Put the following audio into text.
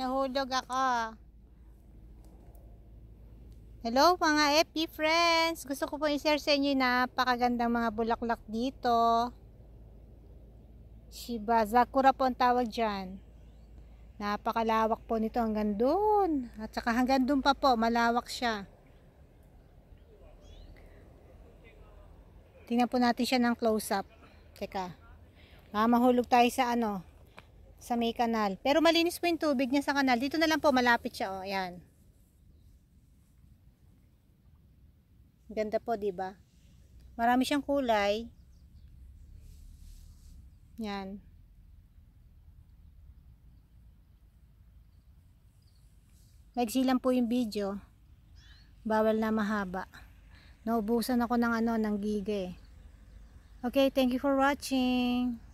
Nahulog ako. Hello mga FB friends. Gusto ko po i-share sa inyo na napakagandang mga bulaklak dito. Shiba Sakura po ang tawag dyan. Napakalawak po nito hanggang dun. At saka hanggang dun pa po, malawak siya. Tingnan po natin siya ng close-up. Teka. Mahulog tayo sa sa may kanal. Pero malinis po yung tubig niya sa kanal. Dito na lang po, malapit siya. O, ayan. Ganda po, diba? Marami siyang kulay. Yan. Maigsi lang po yung video. Bawal na mahaba. Naubusan ako ng ng giga eh. Okay, thank you for watching.